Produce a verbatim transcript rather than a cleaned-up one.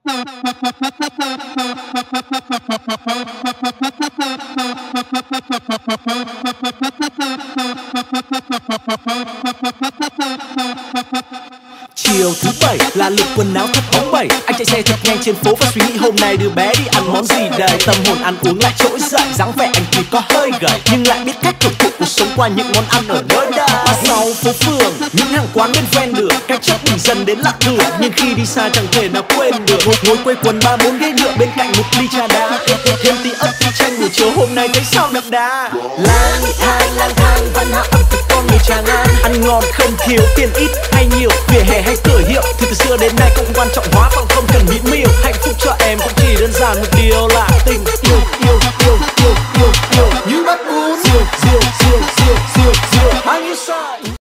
Chiều thứ bảy là lượt quần áo thật bóng bẩy. Anh chạy xe thật nhanh trên phố và suy nghĩ hôm nay đứa bé đi ăn món gì đây. Tâm hồn ăn uống lại trỗi dậy, dáng vẻ anh thì có hơi gầy nhưng lại biết cách thưởng thức cuộc sống qua những món ăn ở nơi đây. Ở sau phố phường, những hàng quán bên ven đường, cách chất mình dần đến lạ thường nhưng khi đi xa chẳng thể nào quên được. Ngồi, ngồi quây quần ba bốn ghế nhựa bên cạnh một ly trà đá, thêm tí ớt tí chanh buổi chiều hôm nay thấy sao đậm đà. Lang thang lang thang văn hóa ẩm thực con người Tràng An, ăn ngon không thiếu, tiền ít hay nhiều, vỉa hè hay cửa hiệu thì từ xưa đến nay cũng không quan trọng hóa bằng không cần mỹ miều. Hạnh phúc cho em cũng chỉ đơn giản một điều là tình yêu yêu yêu yêu yêu yêu như bắt uống rượu rượu rượu rượu rượu rượu bao nhiêu sai.